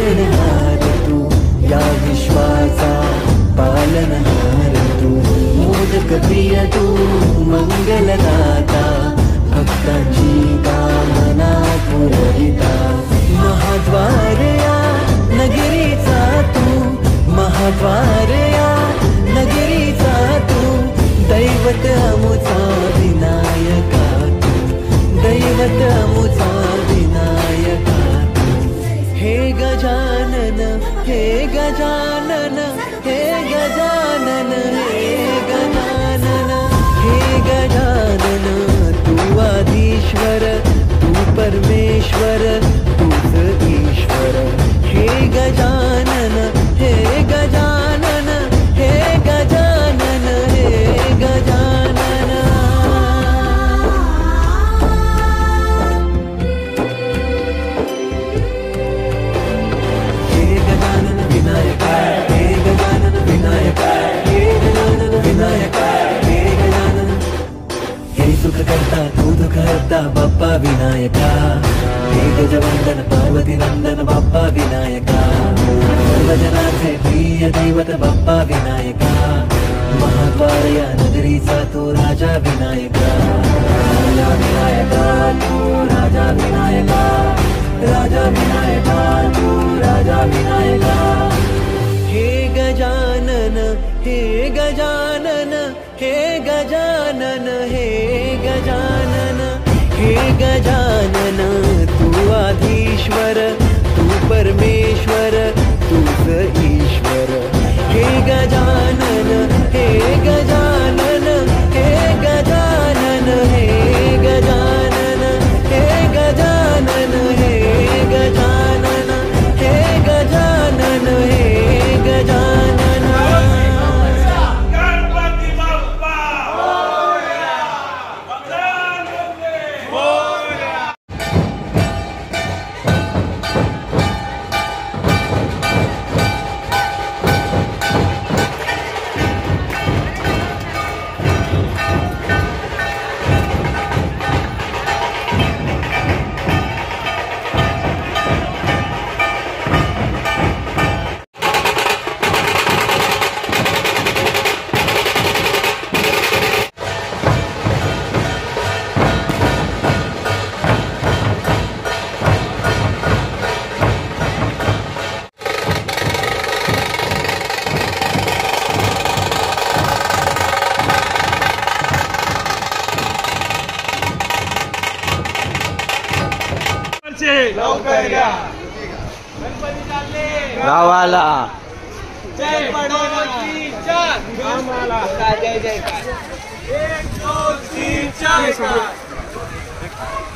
तारणहार तू, या विश्वाचा पालनहार तू, मोदक प्रिय तू, मंगलदाता, भक्तांची कामना पुरविता, महाद्वार या नगरीचा तू, महाद्वार या नगरीचा तू, दैवत अमुचा विनायका तू, दैवत अमुचा विनायका तू, हे गजानन, हे गजानन, हे गजानन, हे गजानन, हे गजानन, तू आधीश्वर, तू परमेश्वर, तूच ईश्वर, हे गजानन, हे गजानन, हे गजानन, हे गजानन. हे गजानन विनायका, हे गजानन विनायका, हे गजानन विनायका, हे गजानन. हे सुख करता तू दुःख हरता बाप्पा विनायका, हे गजवंदन पार्वती नंदन बाप्पा विनायका, सर्वजनांचे प्रिय दैवत बाप्पा विनायका, महाद्वार या नगरीचा तू राजा विनायका, राजा विनायका तू, राजा विनायका, राजा विनायका तू, राजा विनायका. हे गजानन, हे गजानन, हे गजानन, हे गजानन, हे गजानन, तू आधीश्वर, तू परमेश्वर, तूच ईश्वर, हे गजानन, हे गजानन, हे गजानन, हे गजानन, हे गजानन, हे गजानन, हे गजानन, हे गजानन. गणपती बाप्पा मोरया, गणपती मोरया. लवकर या गणपती चालले गावाला. जय पडवती जय आम्हाला जय जय 1 2 3 4